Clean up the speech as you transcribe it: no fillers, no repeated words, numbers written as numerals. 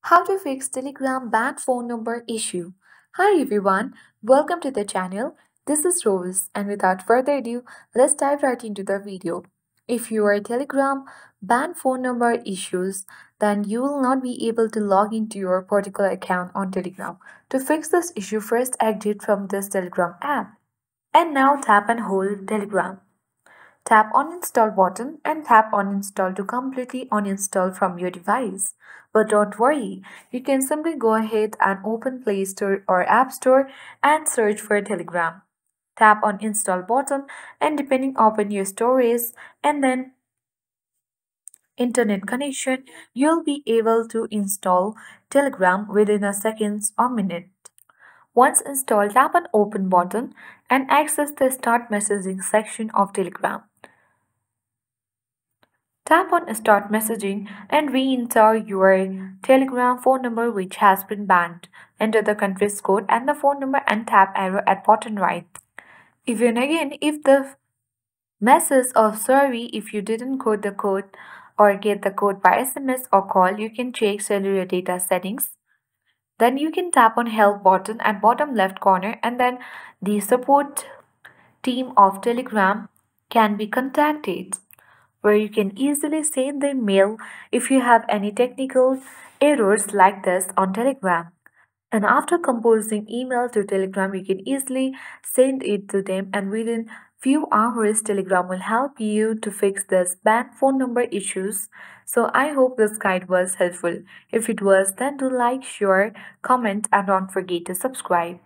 How to fix Telegram banned phone number issue. Hi everyone, welcome to the channel. This is Rose, and without further ado, let's dive right into the video. If your Telegram banned phone number issues, then you will not be able to log into your particular account on Telegram. To fix this issue, first exit from this Telegram app. And now tap and hold Telegram. Tap on Install button and tap on Install to completely uninstall from your device. But don't worry, you can simply go ahead and open Play Store or App Store and search for Telegram. Tap on Install button and depending upon your storage and then internet connection, you'll be able to install Telegram within a seconds or minute. Once installed, tap on Open button and access the Start Messaging section of Telegram. Tap on Start Messaging and re-enter your Telegram phone number which has been banned. Enter the country's code and the phone number and tap arrow at bottom right. Even again, if the message of sorry if you didn't code the code or get the code by SMS or call, you can check cellular data settings. Then you can tap on Help button at bottom left corner and then the support team of Telegram can be contacted, where you can easily send the mail if you have any technical errors like this on Telegram. And after composing email to Telegram, you can easily send it to them, and within few hours Telegram will help you to fix this banned phone number issues. So I hope this guide was helpful. If it was, then do like, share, comment and don't forget to subscribe.